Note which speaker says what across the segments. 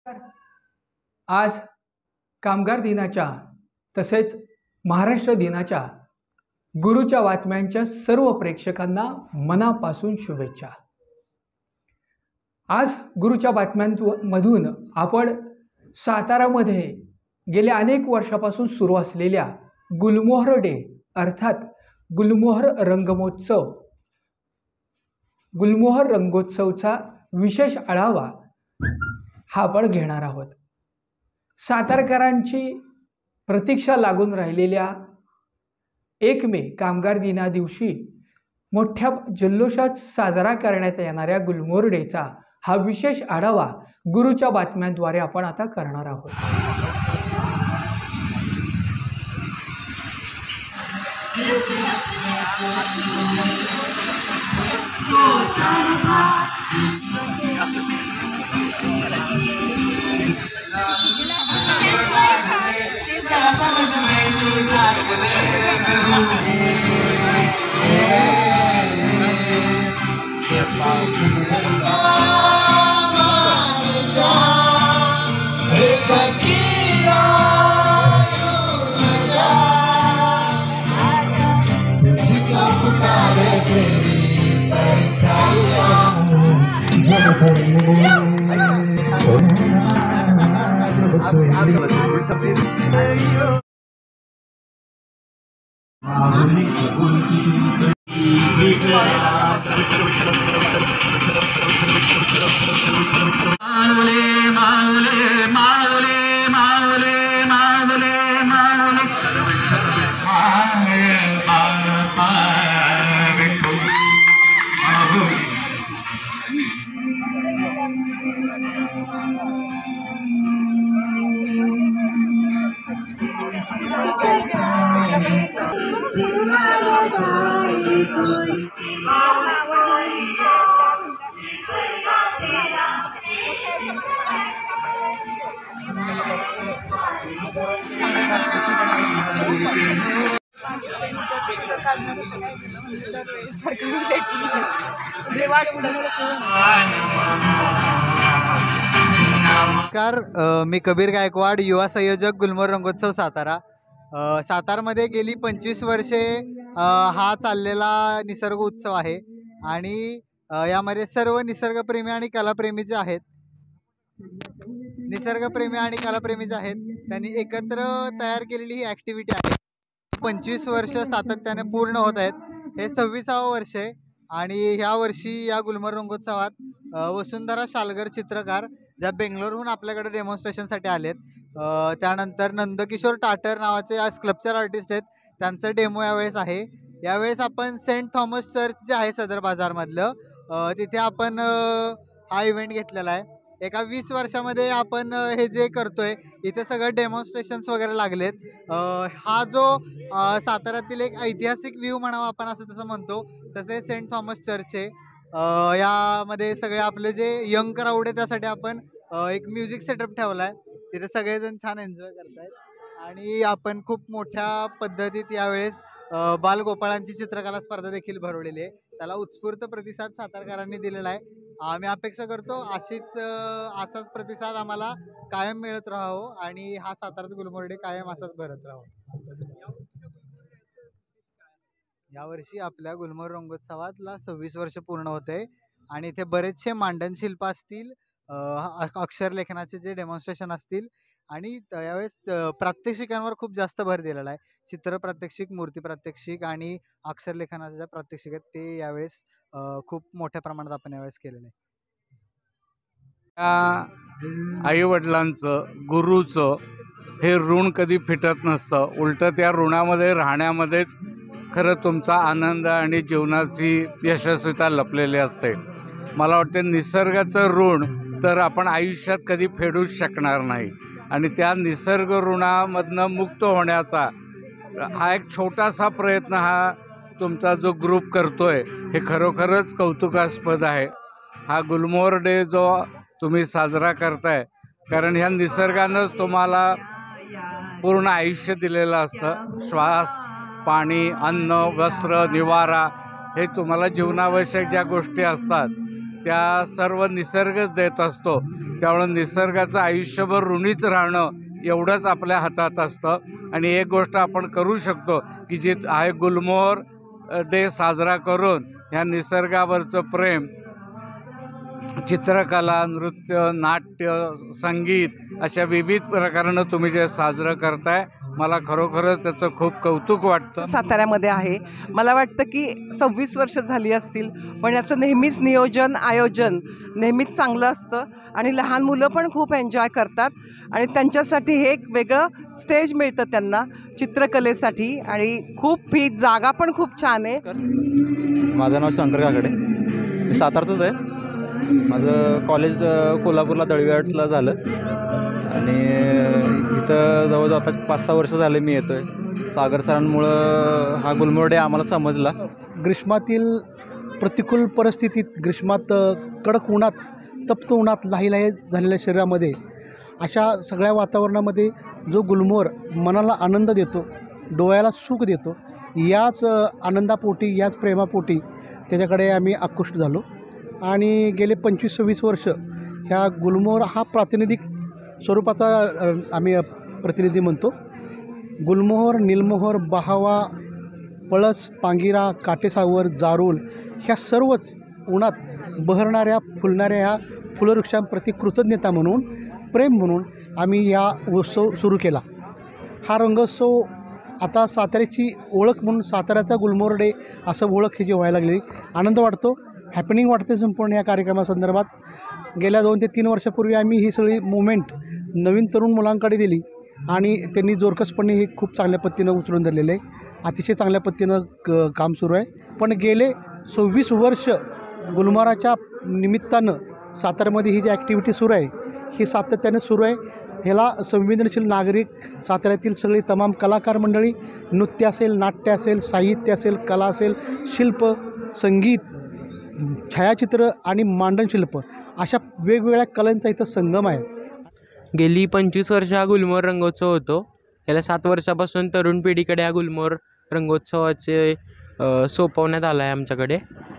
Speaker 1: आज कामगार दिनाच्या तसेच महाराष्ट्र दिनाच्या गुरुच्या बातम्यांच्या सर्व प्रेक्षकांना मनापासून शुभेच्छा। आज गुरुच्या बातम्यांमधून आपण सातारामध्ये गेल्या अनेक वर्षापासून सुरू असलेल्या गुलमोहर डे अर्थात गुलमोहर रंगोत्सवचा विशेष आढावा हा आपण घेणार आहोत। सातारकरांची प्रतीक्षा लागून राहिलेल्या 1 मे कामगार दिना दिवशी मोठ्या जल्लोषात साजरा करण्यात येणाऱ्या गुलमोहर डेचा हा विशेष आढावा गुरुच्या बातम्यांद्वारे आपण आता करणार आहोत।
Speaker 2: नमस्कार, मी कबीर गायकवाड, युवा संयोजक गुलमोहर रंगोत्सव सातारा। सातारमध्ये गेली 25 वर्षे हा चाललेला निसर्ग उत्सव आहे आणि यामध्ये सर्व निसर्गप्रेमी आणि कलाप्रेमी जे आहेत त्यांनी एकत्र तयार केलेली ही ॲक्टिव्हिटी आहे। 25 वर्ष सातत्याने पूर्ण होत आहेत, हे 26वे वर्ष आहे आणि ह्या वर्षी या गुलमोहर रंगोत्सवात वसुंधरा शालगर चित्रकार ज्या बेंगलोरहून आपल्याकडे डेमॉन्स्ट्रेशनसाठी आलेत, त्यानंतर नंदकिशोर टाटर नावाचे या स्कल्पचर आर्टिस्ट आहेत, त्यांचं डेमो यावेळेस आहे। यावेळेस आपण सेंट थॉमस चर्च जे आहे सदर बाजारमधलं तिथे आपण हा इव्हेंट घेतलेला आहे। एका 20 वर्षामध्ये आपण हे जे करतोय इथे सगळं डेमॉन्स्ट्रेशन्स वगैरे लागलेत। हा जो साताऱ्यातील एक ऐतिहासिक व्ह्यू म्हणावा आपण असं तसं म्हणतो, तसे सेंट थॉमस चर्च आहे। यामध्ये सगळे आपले जे यंग क्राऊड आहे त्यासाठी आपण एक म्युझिक सेटअप ठेवला आहे, तिथे सगळेजण छान एन्जॉय करत आहेत आणि आपण खूप मोठ्या पद्धतीत यावेळेस बालगोपाळांची चित्रकला स्पर्धा देखील भरवलेली आहे, त्याला उत्स्फूर्त प्रतिसाद सातारकरांनी दिलेला आहे। आम्ही अपेक्षा करतो असाच प्रतिसाद आम्हाला कायम मिळत राहावो आणि हा साताराचा गुलमोहर डे कायम असाच भरत राहावो। यावर्षी आपल्या गुलमोहर रंगोत्सवातला 26 वर्ष पूर्ण होते आणि इथे बरेचसे मांडन शिल्प असतील, अक्षरलेखनाचे जे डेमॉन्स्ट्रेशन असतील आणि यावेळेस प्रात्यक्षिकांवर खूप जास्त भर दिलेला आहे। चित्र प्रात्यक्षिक, मूर्ती प्रात्यक्षिक आणि अक्षरलेखनाचे जे प्रात्यक्षिक आहेत ते यावेळेस खूप मोठ्या प्रमाणात आपण यावेळेस केलेलं आहे।
Speaker 3: आईवडिलांचं, गुरुचं हे ऋण कधी फिटत नसतं, उलटं त्या ऋणामध्ये राहण्यामध्येच खरं तुमचा आनंद आणि जीवनाची यशस्वीता लपलेली असते। मला वाटते निसर्गाचं ऋण तर आपण आयुष्यात कधी फेडूच शकणार नाही आणि त्या निसर्ग ऋणामधनं मुक्त होण्याचा हा एक छोटासा प्रयत्न हा तुमचा जो ग्रुप करतोय हे खरोखरच कौतुकास्पद आहे। हा गुलमोहर डे जो तुम्ही साजरा करताय, कारण ह्या निसर्गानंच तुम्हाला पूर्ण आयुष्य दिलेलं असतं। श्वास, पाणी, अन्न, वस्त्र, निवारा हे तुम्हाला जीवनावश्यक ज्या गोष्टी असतात त्या सर्व निसर्गच देत असतो. त्यामुळे निसर्गाचं आयुष्यभर ऋणीच राहणं एवढंच आपल्या हातात असतं. आणि एक गोष्ट आपण करू शकतो की जी आहे गुलमोहर डे साजरा करून ह्या निसर्गावरचं प्रेम चित्रकला, नृत्य, नाट्य, संगीत अशा विविध प्रकारानं तुम्ही जे साजरं करताय, मला खरोखरच त्याचं खूप कौतुक वाटतं.
Speaker 4: साताऱ्यामध्ये आहे. मला वाटतं की 26 वर्ष झाली असतील, पण याचं नेहमीच नियोजन आयोजन नेहमीच चांगलं असतं आणि लहान मुलं पण खूप एन्जॉय करतात आणि त्यांच्यासाठी हे एक वेगळं स्टेज मिळतं त्यांना चित्रकलेसाठी आणि खूप ही जागा पण खूप छान आहे.
Speaker 5: माझं नाव शंकर काकडे, मी सातारचंच आहे. माझं कॉलेज कोल्हापूरला दळवी आर्ट्सला झालं आणि इथं जवळजवळ आता 5-6 वर्ष झाले मी येतो आहे. सागर सरांमुळं हा गुलमोहर डे आम्हाला समजला.
Speaker 6: ग्रीष्मातील प्रतिकूल परिस्थितीत, ग्रीष्मात कडक उन्हात, तप्त उन्हात लाहीलाही झालेल्या शरीरामध्ये अशा सगळ्या वातावरणामध्ये जो गुलमोहर मनाला आनंद देतो, डोळ्याला सुख देतो, याच आनंदापोटी, याच प्रेमापोटी त्याच्याकडे आम्ही आकृष्ट झालो आणि गेले 25-26 वर्ष ह्या गुलमोहर हा प्रातिनिधिक स्वरूपाचा आम्ही प्रतिनिधी म्हणतो. गुलमोहर, निलमोहर, बहावा, पळस, पांगिरा, काटेसावर, जारूल ह्या सर्वच उन्हात बहरणाऱ्या फुलणाऱ्या ह्या फुलवृक्षांप्रती कृतज्ञता म्हणून, प्रेम म्हणून आम्ही या उत्सव सुरू केला. हा रंगोत्सव आता साताऱ्याची ओळख म्हणून साताऱ्याचा गुलमोहर डे असं ओळख हे जी व्हायला लागली. आनंद वाटतो, हॅपनिंग वाटते संपूर्ण या कार्यक्रमासंदर्भात. गेल्या 2 ते 3 वर्षापूर्वी आम्ही ही सगळी मुवमेंट नवीन तरुण मुलांकडे दिली आणि त्यांनी जोरकसपणे हे खूप चांगल्या पद्धतीनं उचलून धरलेलं आहे. अतिशय चांगल्या पद्धतीनं काम सुरू आहे. पण गेले 26 वर्ष गुलमोहराच्या निमित्तानं साताऱ्यामध्ये ही जी ॲक्टिव्हिटी सुरू आहे ही सातत्याने सुरू आहे. ह्याला संवेदनशील नागरिक, साताऱ्यातील सगळी तमाम कलाकार मंडळी, नृत्य असेल, नाट्य असेल, साहित्य असेल, कला असेल, शिल्प, संगीत, छायाचित्र आणि मांडन शिल्प अशा वेगवेगळ्या कलांचा इथं संगम आहे.
Speaker 7: गेली 25 वर्ष हा गुलमोहर रंगोत्सव होतो. गेल्या 7 वर्षापासून तरुण पिढीकडे हा गुलमोहर रंगोत्सवाचे सोपवण्यात आला आहे आमच्याकडे.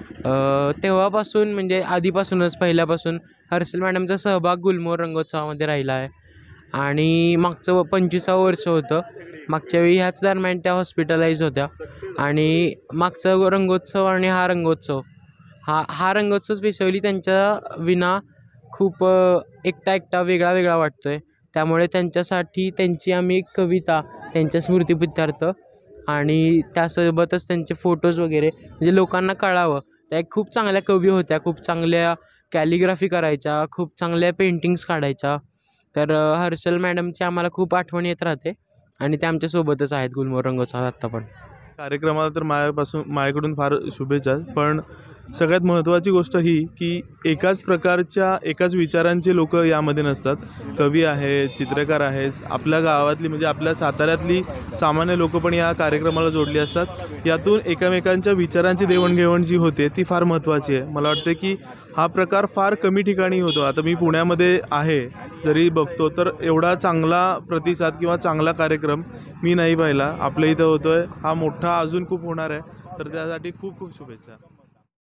Speaker 7: तेव्हापासून म्हणजे आधीपासूनच पहिल्यापासून हर्षल मॅडमचा सहभाग गुलमोहर रंगोत्सवामध्ये राहिला आहे आणि मागचं 25वं वर्ष होतं. मागच्या वेळी ह्याच दरम्यान त्या हॉस्पिटलाइज होत्या आणि मागचा रंगोत्सव आणि हा रंगोत्सव हा रंगोत्सव स्पेशली त्यांच्या विना खूप एकटा वेगळा वाटतो आहे. त्यामुळे त्यांच्यासाठी त्यांची आम्ही एक कविता त्यांच्या स्मृतिप्रित्यर्थ आणि त्यासोबतच त्यांचे फोटोज वगैरे म्हणजे लोकांना कळावं. त्या एक खूप चांगल्या कवी होत्या, खूप चांगल्या कॅलिग्राफी करायच्या, खूप चांगल्या पेंटिंग्स काढायच्या. तर हर्षल मॅडमची आम्हाला खूप आठवण येत राहते आणि ते आमच्यासोबतच आहेत गुलमोहर रंगोत्सवात आत्ता पण.
Speaker 8: कार्यक्रमाला तर माझ्याकडून फार शुभेच्छा. पण सगळ्यात महत्त्वाची गोष्ट ही की एकाच प्रकारच्या एकाच विचारांचे लोक यामध्ये नसतात. कवी आहेत, चित्रकार आहेत, आपल्या गावातली म्हणजे आपल्या साताऱ्यातली सामान्य लोक पण या कार्यक्रमाला जोडली असतात. यातून एकमेकांच्या विचारांची देवाणघेवाण जी होते ती फार महत्त्वाची आहे. मला वाटते की हा प्रकार फार कमी ठिकाणी होतो. आता मी पुण्यामध्ये आहे, जरी बघतो तर एवढा चांगला प्रतिसाद किंवा चांगला कार्यक्रम मी नाही पाहिला. आपल्या इथं होतो आहे. हा मोठा अजून खूप होणार आहे, तर त्यासाठी खूप खूप शुभेच्छा.